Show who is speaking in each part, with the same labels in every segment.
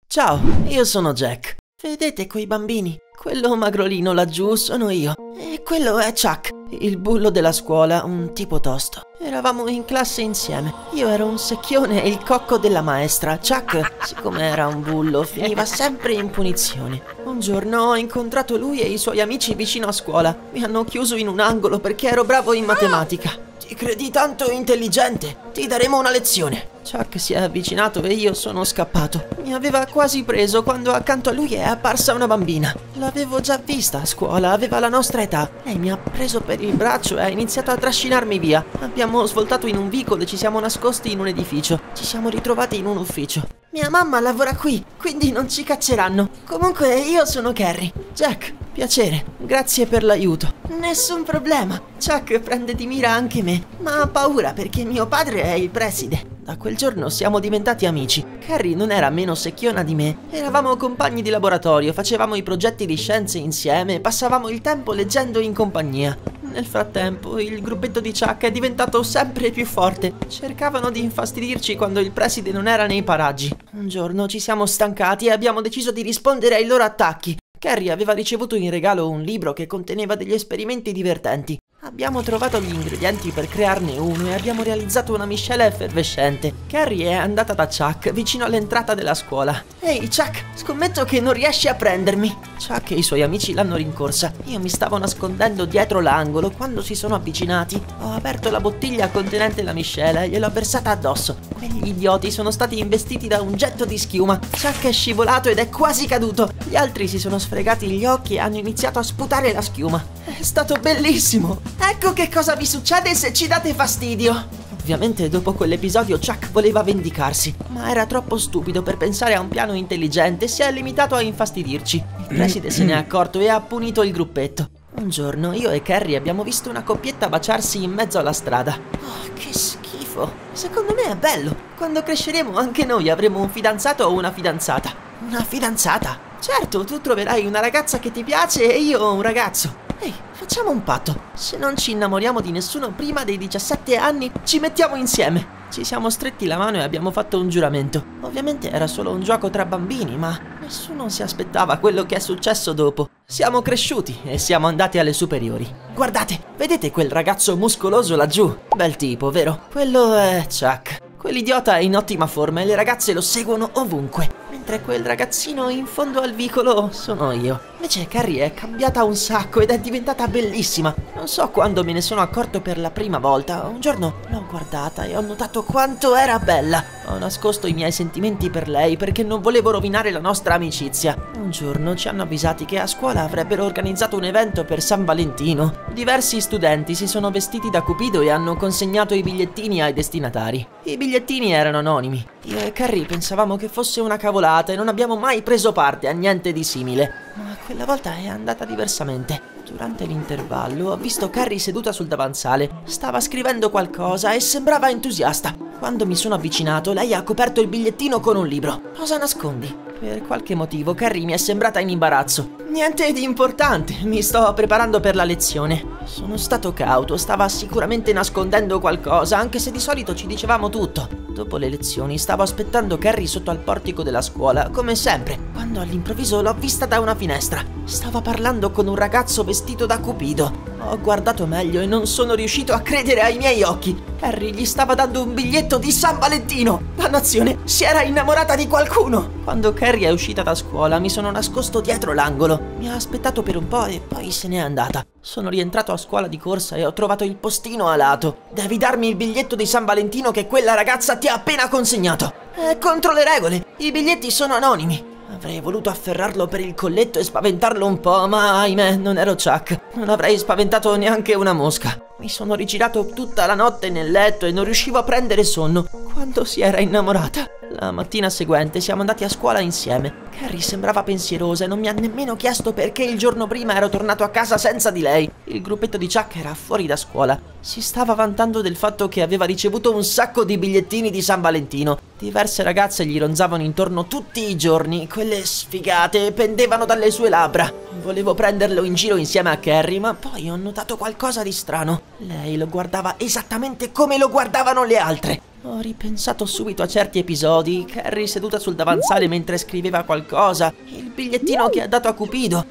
Speaker 1: Ciao, io sono Jack. Vedete quei bambini? Quello magrolino laggiù sono io. E quello è Chuck, il bullo della scuola, un tipo tosto. Eravamo in classe insieme. Io ero un secchione e il cocco della maestra. Chuck, siccome era un bullo, finiva sempre in punizione. Un giorno ho incontrato lui e i suoi amici vicino a scuola. Mi hanno chiuso in un angolo perché ero bravo in matematica. Ti credi tanto intelligente? Ti daremo una lezione. Chuck si è avvicinato e io sono scappato. Mi aveva quasi preso quando accanto a lui è apparsa una bambina. L'avevo già vista a scuola, aveva la nostra età. Lei mi ha preso per il braccio e ha iniziato a trascinarmi via. Abbiamo svoltato in un vicolo e ci siamo nascosti in un edificio. Ci siamo ritrovati in un ufficio. Mia mamma lavora qui, quindi non ci cacceranno. Comunque io sono Carrie. Jack, piacere, grazie per l'aiuto. Nessun problema. Chuck prende di mira anche me, ma ha paura perché mio padre è il preside. Da quel giorno siamo diventati amici. Carrie non era meno secchiona di me. Eravamo compagni di laboratorio, facevamo i progetti di scienze insieme e passavamo il tempo leggendo in compagnia. Nel frattempo, il gruppetto di Chuck è diventato sempre più forte. Cercavano di infastidirci quando il preside non era nei paraggi. Un giorno ci siamo stancati e abbiamo deciso di rispondere ai loro attacchi. Carrie aveva ricevuto in regalo un libro che conteneva degli esperimenti divertenti. Abbiamo trovato gli ingredienti per crearne uno e abbiamo realizzato una miscela effervescente. Carrie è andata da Chuck vicino all'entrata della scuola. Ehi Chuck, scommetto che non riesci a prendermi. Chuck e i suoi amici l'hanno rincorsa. Io mi stavo nascondendo dietro l'angolo quando si sono avvicinati. Ho aperto la bottiglia contenente la miscela e gliel'ho versata addosso. Quegli idioti sono stati investiti da un getto di schiuma. Chuck è scivolato ed è quasi caduto. Gli altri si sono sfregati gli occhi e hanno iniziato a sputare la schiuma. È stato bellissimo. Ecco che cosa vi succede se ci date fastidio. Ovviamente dopo quell'episodio Chuck voleva vendicarsi, ma era troppo stupido per pensare a un piano intelligente e si è limitato a infastidirci. Il preside se ne è accorto e ha punito il gruppetto. Un giorno io e Carrie abbiamo visto una coppietta baciarsi in mezzo alla strada. Oh, che schifo. Secondo me è bello. Quando cresceremo anche noi avremo un fidanzato o una fidanzata. Una fidanzata? Certo, tu troverai una ragazza che ti piace e io un ragazzo. Ehi, facciamo un patto. Se non ci innamoriamo di nessuno prima dei 17 anni, ci mettiamo insieme. Ci siamo stretti la mano e abbiamo fatto un giuramento. Ovviamente era solo un gioco tra bambini, ma nessuno si aspettava quello che è successo dopo. Siamo cresciuti e siamo andati alle superiori. Guardate, vedete quel ragazzo muscoloso laggiù? Bel tipo, vero? Quello è Chuck. Quell'idiota è in ottima forma e le ragazze lo seguono ovunque. Mentre quel ragazzino in fondo al vicolo sono io. Invece Carrie è cambiata un sacco ed è diventata bellissima. Non so quando me ne sono accorto per la prima volta. Un giorno l'ho guardata e ho notato quanto era bella. Ho nascosto i miei sentimenti per lei perché non volevo rovinare la nostra amicizia. Un giorno ci hanno avvisati che a scuola avrebbero organizzato un evento per San Valentino. Diversi studenti si sono vestiti da Cupido e hanno consegnato i bigliettini ai destinatari. I bigliettini erano anonimi. Io e Carrie pensavamo che fosse una cavolata e non abbiamo mai preso parte a niente di simile. Ma quella volta è andata diversamente. Durante l'intervallo ho visto Carrie seduta sul davanzale. Stava scrivendo qualcosa e sembrava entusiasta. Quando mi sono avvicinato, lei ha coperto il bigliettino con un libro. Cosa nascondi? Per qualche motivo Carrie mi è sembrata in imbarazzo. Niente di importante, mi sto preparando per la lezione. Sono stato cauto, stava sicuramente nascondendo qualcosa, anche se di solito ci dicevamo tutto. Dopo le lezioni stavo aspettando Carrie sotto al portico della scuola, come sempre, quando all'improvviso l'ho vista da una finestra. Stava parlando con un ragazzo vestito da Cupido. Ho guardato meglio e non sono riuscito a credere ai miei occhi. Carrie gli stava dando un biglietto di San Valentino. Dannazione, si era innamorata di qualcuno. Quando Carrie è uscita da scuola mi sono nascosto dietro l'angolo. Mi ha aspettato per un po' e poi se n'è andata. Sono rientrato a scuola di corsa e ho trovato il postino a lato. Devi darmi il biglietto di San Valentino che quella ragazza ti ha appena consegnato. È contro le regole, i biglietti sono anonimi. Avrei voluto afferrarlo per il colletto e spaventarlo un po', ma ahimè non ero Chuck. Non avrei spaventato neanche una mosca. Mi sono rigirato tutta la notte nel letto e non riuscivo a prendere sonno. Quando si era innamorata. La mattina seguente siamo andati a scuola insieme. Carrie sembrava pensierosa e non mi ha nemmeno chiesto perché il giorno prima ero tornato a casa senza di lei. Il gruppetto di Chuck era fuori da scuola. Si stava vantando del fatto che aveva ricevuto un sacco di bigliettini di San Valentino. Diverse ragazze gli ronzavano intorno tutti i giorni, quelle sfigate pendevano dalle sue labbra. Volevo prenderlo in giro insieme a Carrie, ma poi ho notato qualcosa di strano. Lei lo guardava esattamente come lo guardavano le altre. Ho ripensato subito a certi episodi, Carrie seduta sul davanzale mentre scriveva qualcosa, il bigliettino che ha dato a Cupido.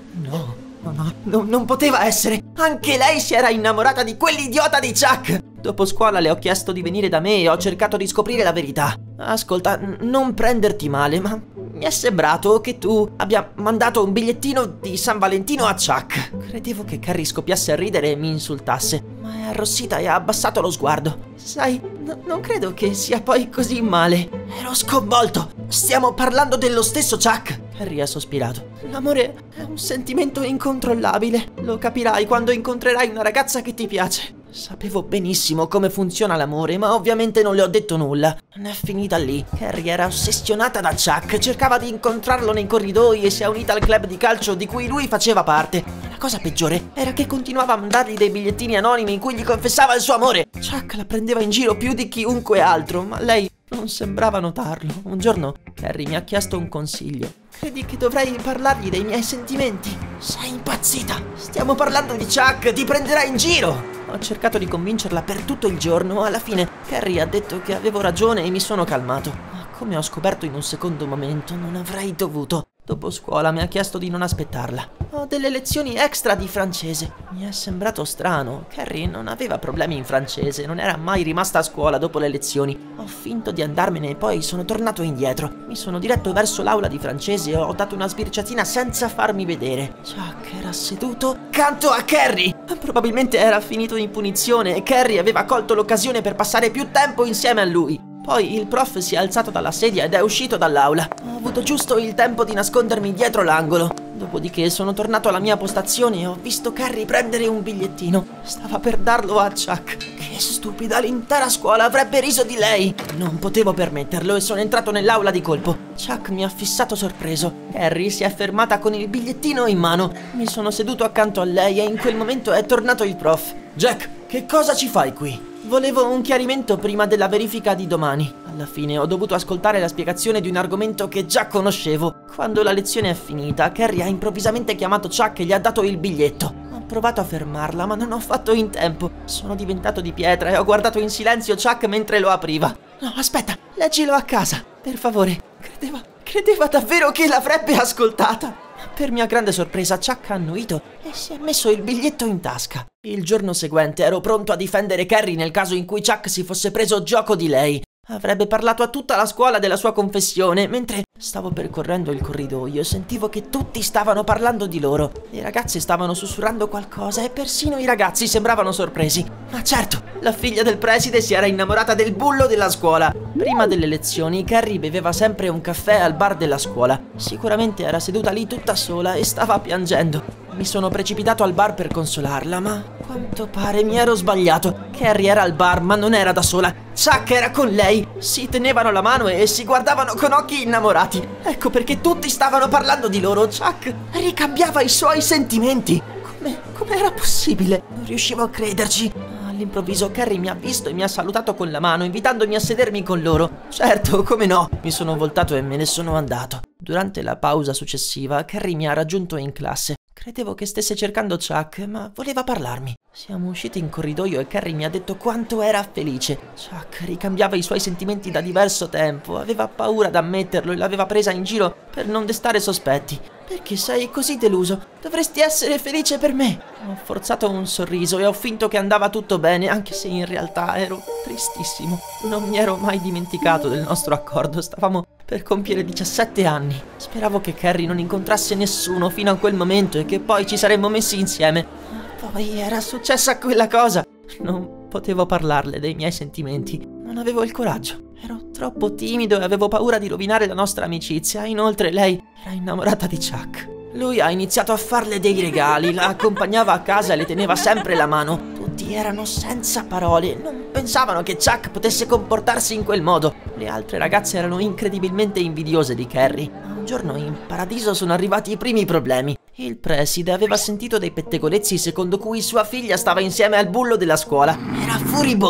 Speaker 1: No, non poteva essere! Anche lei si era innamorata di quell'idiota di Chuck! Dopo scuola le ho chiesto di venire da me e ho cercato di scoprire la verità. Ascolta, non prenderti male, ma mi è sembrato che tu abbia mandato un bigliettino di San Valentino a Chuck. Credevo che Carrie scoppiasse a ridere e mi insultasse, ma è arrossita e ha abbassato lo sguardo. Sai, non credo che sia poi così male. Ero sconvolto. Stiamo parlando dello stesso Chuck. Carrie ha sospirato. L'amore è un sentimento incontrollabile. Lo capirai quando incontrerai una ragazza che ti piace. Sapevo benissimo come funziona l'amore, ma ovviamente non le ho detto nulla. Non è finita lì. Carrie era ossessionata da Chuck, cercava di incontrarlo nei corridoi e si è unita al club di calcio di cui lui faceva parte. La cosa peggiore era che continuava a mandargli dei bigliettini anonimi in cui gli confessava il suo amore. Chuck la prendeva in giro più di chiunque altro, ma lei non sembrava notarlo. Un giorno Carrie mi ha chiesto un consiglio. Credi che dovrei parlargli dei miei sentimenti? Sei impazzita! Stiamo parlando di Chuck, ti prenderà in giro! Ho cercato di convincerla per tutto il giorno. Alla fine Carrie ha detto che avevo ragione e mi sono calmato. Ma come ho scoperto in un secondo momento, non avrei dovuto. Dopo scuola mi ha chiesto di non aspettarla. Ho delle lezioni extra di francese. Mi è sembrato strano. Carrie non aveva problemi in francese, non era mai rimasta a scuola dopo le lezioni. Ho finto di andarmene e poi sono tornato indietro. Mi sono diretto verso l'aula di francese e ho dato una sbirciatina senza farmi vedere. Chuck era seduto accanto a Carrie. Probabilmente era finito in punizione e Carrie aveva colto l'occasione per passare più tempo insieme a lui. Poi il prof si è alzato dalla sedia ed è uscito dall'aula. Ho avuto giusto il tempo di nascondermi dietro l'angolo. Dopodiché sono tornato alla mia postazione e ho visto Carrie prendere un bigliettino. Stava per darlo a Chuck. Che stupida, l'intera scuola avrebbe riso di lei. Non potevo permetterlo e sono entrato nell'aula di colpo. Chuck mi ha fissato sorpreso. Carrie si è fermata con il bigliettino in mano. Mi sono seduto accanto a lei e in quel momento è tornato il prof. Jack, che cosa ci fai qui? Volevo un chiarimento prima della verifica di domani. Alla fine ho dovuto ascoltare la spiegazione di un argomento che già conoscevo. Quando la lezione è finita, Carrie ha improvvisamente chiamato Chuck e gli ha dato il biglietto. Ho provato a fermarla, ma non ho fatto in tempo. Sono diventato di pietra e ho guardato in silenzio Chuck mentre lo apriva. No, aspetta, leggilo a casa, per favore. Credeva davvero che l'avrebbe ascoltata. Per mia grande sorpresa Chuck ha annuito e si è messo il biglietto in tasca. Il giorno seguente ero pronto a difendere Carrie nel caso in cui Chuck si fosse preso gioco di lei. Avrebbe parlato a tutta la scuola della sua confessione. Mentre stavo percorrendo il corridoio sentivo che tutti stavano parlando di loro. Le ragazze stavano sussurrando qualcosa e persino i ragazzi sembravano sorpresi. Ma certo, la figlia del preside si era innamorata del bullo della scuola. Prima delle lezioni Carrie beveva sempre un caffè al bar della scuola. Sicuramente era seduta lì tutta sola e stava piangendo. Mi sono precipitato al bar per consolarla, ma a quanto pare mi ero sbagliato. Carrie era al bar, ma non era da sola. Chuck era con lei. Si tenevano la mano e si guardavano con occhi innamorati. Ecco perché tutti stavano parlando di loro. Chuck ricambiava i suoi sentimenti. Come era possibile? Non riuscivo a crederci. All'improvviso Carrie mi ha visto e mi ha salutato con la mano, invitandomi a sedermi con loro. Certo, come no? Mi sono voltato e me ne sono andato. Durante la pausa successiva, Carrie mi ha raggiunto in classe. Credevo che stesse cercando Chuck, ma voleva parlarmi. Siamo usciti in corridoio e Carrie mi ha detto quanto era felice. Chuck ricambiava i suoi sentimenti da diverso tempo, aveva paura ad ammetterlo e l'aveva presa in giro per non destare sospetti. Perché sei così deluso? Dovresti essere felice per me. Ho forzato un sorriso e ho finto che andava tutto bene, anche se in realtà ero tristissimo. Non mi ero mai dimenticato del nostro accordo, stavamo per compiere 17 anni. Speravo che Carrie non incontrasse nessuno fino a quel momento e che poi ci saremmo messi insieme. Ma poi era successa quella cosa. Non potevo parlarle dei miei sentimenti. Non avevo il coraggio. Ero troppo timido e avevo paura di rovinare la nostra amicizia. Inoltre lei era innamorata di Chuck. Lui ha iniziato a farle dei regali, la accompagnava a casa e le teneva sempre la mano. Tutti erano senza parole, non pensavano che Chuck potesse comportarsi in quel modo. Le altre ragazze erano incredibilmente invidiose di Carrie. Ma un giorno in paradiso sono arrivati i primi problemi. Il preside aveva sentito dei pettegolezzi secondo cui sua figlia stava insieme al bullo della scuola. Era furibondo.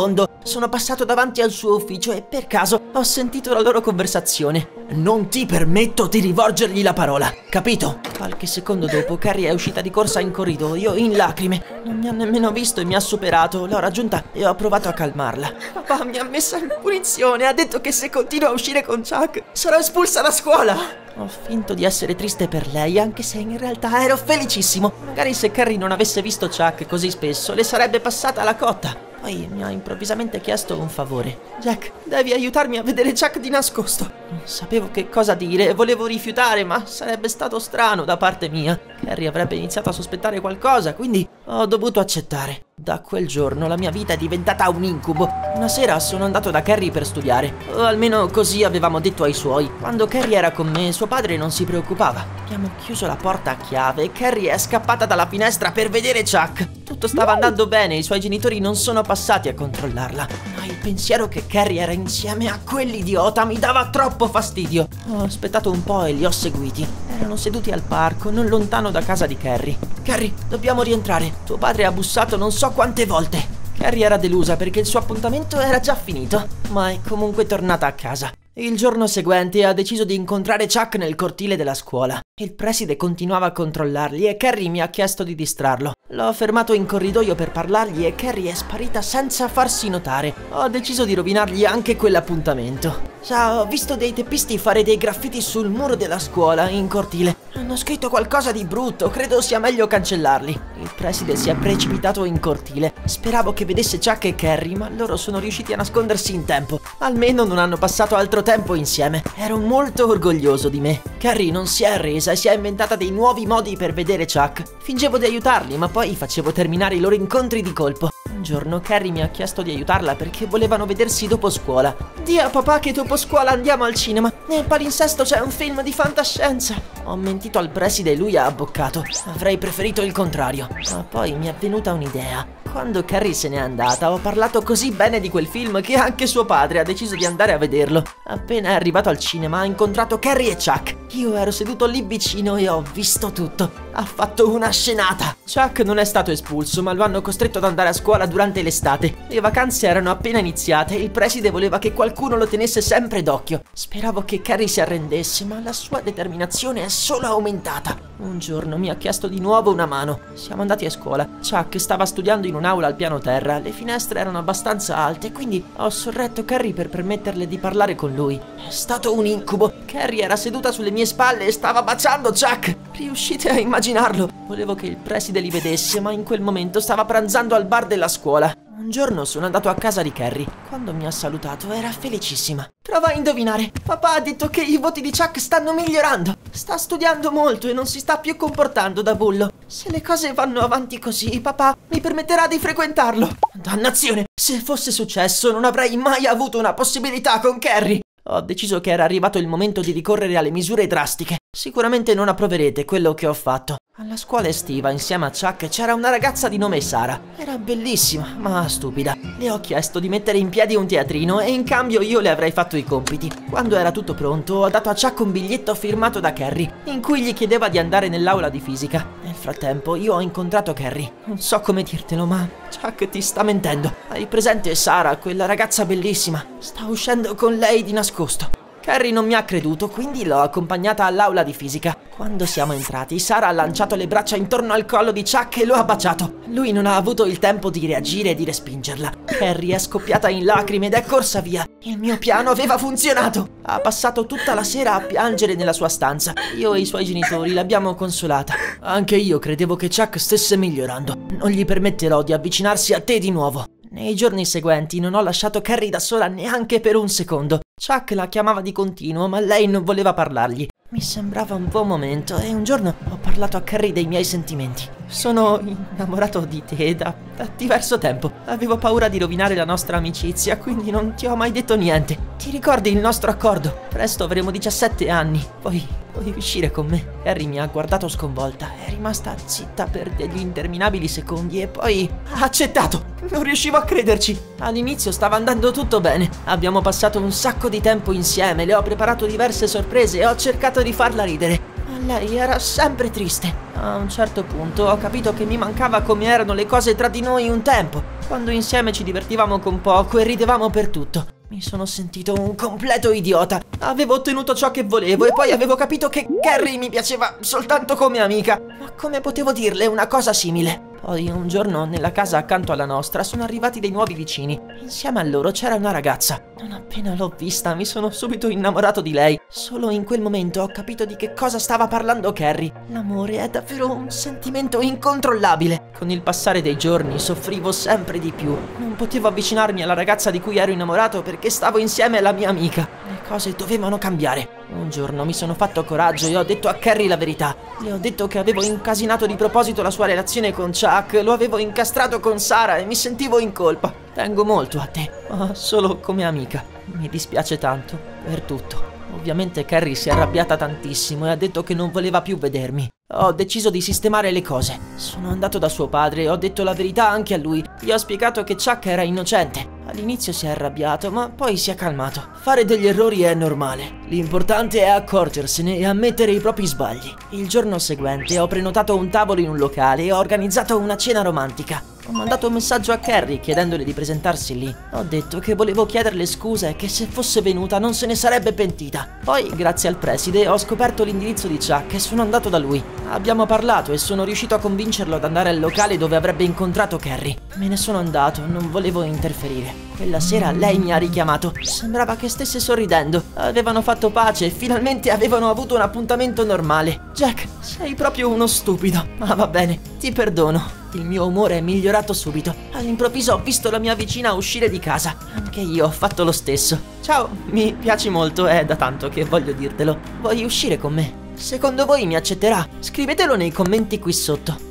Speaker 1: sono passato davanti al suo ufficio e per caso ho sentito la loro conversazione. Non ti permetto di rivolgergli la parola, capito? Qualche secondo dopo Carrie è uscita di corsa in corridoio in lacrime. Non mi ha nemmeno visto e mi ha superato. L'ho raggiunta e ho provato a calmarla. Papà mi ha messa in punizione, ha detto che se continua a uscire con Chuck sarò espulsa da scuola. Ho finto di essere triste per lei, anche se in realtà ero felicissimo. Magari se Carrie non avesse visto Chuck così spesso, le sarebbe passata la cotta. Poi mi ha improvvisamente chiesto un favore. Jack, devi aiutarmi a vedere Chuck di nascosto. Non sapevo che cosa dire, volevo rifiutare, ma sarebbe stato strano da parte mia. Carrie avrebbe iniziato a sospettare qualcosa, quindi ho dovuto accettare. Da quel giorno la mia vita è diventata un incubo. Una sera sono andato da Carrie per studiare, o almeno così avevamo detto ai suoi. Quando Carrie era con me, suo padre non si preoccupava. Abbiamo chiuso la porta a chiave e Carrie è scappata dalla finestra per vedere Chuck. Tutto stava andando bene, i suoi genitori non sono passati a controllarla. Ma il pensiero che Carrie era insieme a quell'idiota mi dava troppo fastidio. Ho aspettato un po' e li ho seguiti. Erano seduti al parco, non lontano da casa di Carrie. Carrie, dobbiamo rientrare. Tuo padre ha bussato non so quante volte. Carrie era delusa perché il suo appuntamento era già finito, ma è comunque tornata a casa. Il giorno seguente ha deciso di incontrare Chuck nel cortile della scuola. Il preside continuava a controllarli e Carrie mi ha chiesto di distrarlo. L'ho fermato in corridoio per parlargli e Carrie è sparita senza farsi notare. Ho deciso di rovinargli anche quell'appuntamento. Già, ho visto dei teppisti fare dei graffiti sul muro della scuola in cortile. Hanno scritto qualcosa di brutto, credo sia meglio cancellarli. Il preside si è precipitato in cortile. Speravo che vedesse Chuck e Carrie, ma loro sono riusciti a nascondersi in tempo. Almeno non hanno passato altro tempo insieme. Ero molto orgoglioso di me. Carrie non si è arresa e si è inventata dei nuovi modi per vedere Chuck. Fingevo di aiutarli, ma poi facevo terminare i loro incontri di colpo. Un giorno Carrie mi ha chiesto di aiutarla perché volevano vedersi dopo scuola. Dì a papà che dopo scuola andiamo al cinema. Nel palinsesto c'è un film di fantascienza. Ho mentito al preside e lui ha abboccato. Avrei preferito il contrario. Ma poi mi è venuta un'idea. Quando Carrie se n'è andata ho parlato così bene di quel film che anche suo padre ha deciso di andare a vederlo. Appena è arrivato al cinema ha incontrato Carrie e Chuck. Io ero seduto lì vicino e ho visto tutto. Ha fatto una scenata. Chuck non è stato espulso, ma lo hanno costretto ad andare a scuola durante l'estate. Le vacanze erano appena iniziate e il preside voleva che qualcuno lo tenesse sempre d'occhio. Speravo che Carrie si arrendesse, ma la sua determinazione è solo aumentata. Un giorno mi ha chiesto di nuovo una mano. Siamo andati a scuola. Chuck stava studiando in un'aula al piano terra. Le finestre erano abbastanza alte, quindi ho sorretto Carrie per permetterle di parlare con lui. È stato un incubo. Carrie era seduta sulle mie spalle e stava baciando Chuck. Riuscite a immaginarlo? Volevo che il preside li vedesse, ma in quel momento stava pranzando al bar della scuola. Un giorno sono andato a casa di Carrie. Quando mi ha salutato era felicissima. Prova a indovinare. Papà ha detto che i voti di Chuck stanno migliorando. Sta studiando molto e non si sta più comportando da bullo. Se le cose vanno avanti così, papà mi permetterà di frequentarlo. Dannazione! Se fosse successo non avrei mai avuto una possibilità con Carrie. Ho deciso che era arrivato il momento di ricorrere alle misure drastiche. Sicuramente non approverete quello che ho fatto. Alla scuola estiva, insieme a Chuck, c'era una ragazza di nome Sara. Era bellissima, ma stupida. Le ho chiesto di mettere in piedi un teatrino e in cambio io le avrei fatto i compiti. Quando era tutto pronto, ho dato a Chuck un biglietto firmato da Carrie, in cui gli chiedeva di andare nell'aula di fisica. Nel frattempo, io ho incontrato Carrie. Non so come dirtelo, ma Chuck ti sta mentendo. Hai presente Sara, quella ragazza bellissima? Sta uscendo con lei di nascosto. Carrie non mi ha creduto, quindi l'ho accompagnata all'aula di fisica. Quando siamo entrati, Sara ha lanciato le braccia intorno al collo di Chuck e lo ha baciato. Lui non ha avuto il tempo di reagire e di respingerla. Carrie è scoppiata in lacrime ed è corsa via. Il mio piano aveva funzionato. Ha passato tutta la sera a piangere nella sua stanza. Io e i suoi genitori l'abbiamo consolata. Anche io credevo che Chuck stesse migliorando. Non gli permetterò di avvicinarsi a te di nuovo. Nei giorni seguenti non ho lasciato Carrie da sola neanche per un secondo. Chuck la chiamava di continuo, ma lei non voleva parlargli. Mi sembrava un buon momento e un giorno ho parlato a Carrie dei miei sentimenti. Sono innamorato di te da diverso tempo. Avevo paura di rovinare la nostra amicizia, quindi non ti ho mai detto niente. Ti ricordi il nostro accordo? Presto avremo 17 anni. Puoi uscire con me? Carrie mi ha guardato sconvolta. È rimasta zitta per degli interminabili secondi e poi ha accettato. Non riuscivo a crederci. All'inizio stava andando tutto bene. Abbiamo passato un sacco di tempo insieme, le ho preparato diverse sorprese e ho cercato di farla ridere. ma lei era sempre triste. A un certo punto ho capito che mi mancava come erano le cose tra di noi un tempo, quando insieme ci divertivamo con poco e ridevamo per tutto. Mi sono sentito un completo idiota. Avevo ottenuto ciò che volevo e poi avevo capito che Carrie mi piaceva soltanto come amica. Ma come potevo dirle una cosa simile? Poi un giorno nella casa accanto alla nostra sono arrivati dei nuovi vicini. Insieme a loro c'era una ragazza. Non appena l'ho vista mi sono subito innamorato di lei. Solo in quel momento ho capito di che cosa stava parlando Carrie. L'amore è davvero un sentimento incontrollabile. Con il passare dei giorni soffrivo sempre di più. Non potevo avvicinarmi alla ragazza di cui ero innamorato perché stavo insieme alla mia amica. Le cose dovevano cambiare. Un giorno mi sono fatto coraggio e ho detto a Carrie la verità. Le ho detto che avevo incasinato di proposito la sua relazione con Chuck, lo avevo incastrato con Sara e mi sentivo in colpa. Tengo molto a te, ma solo come amica. Mi dispiace tanto per tutto. Ovviamente Carrie si è arrabbiata tantissimo e ha detto che non voleva più vedermi. Ho deciso di sistemare le cose. Sono andato da suo padre e ho detto la verità anche a lui. Gli ho spiegato che Chuck era innocente. All'inizio si è arrabbiato, ma poi si è calmato. Fare degli errori è normale. L'importante è accorgersene e ammettere i propri sbagli. Il giorno seguente ho prenotato un tavolo in un locale e ho organizzato una cena romantica. Ho mandato un messaggio a Carrie chiedendole di presentarsi lì. Ho detto che volevo chiederle scusa e che se fosse venuta non se ne sarebbe pentita. Poi, grazie al preside, ho scoperto l'indirizzo di Chuck e sono andato da lui. Abbiamo parlato e sono riuscito a convincerlo ad andare al locale dove avrebbe incontrato Carrie. Me ne sono andato, non volevo interferire. Quella sera lei mi ha richiamato. Sembrava che stesse sorridendo. Avevano fatto pace e finalmente avevano avuto un appuntamento normale. Jack, sei proprio uno stupido. Ma va bene, ti perdono. Il mio umore è migliorato subito. All'improvviso ho visto la mia vicina uscire di casa. Anche io ho fatto lo stesso. Ciao, mi piaci molto, è da tanto che voglio dirtelo. Vuoi uscire con me? Secondo voi mi accetterà? Scrivetelo nei commenti qui sotto.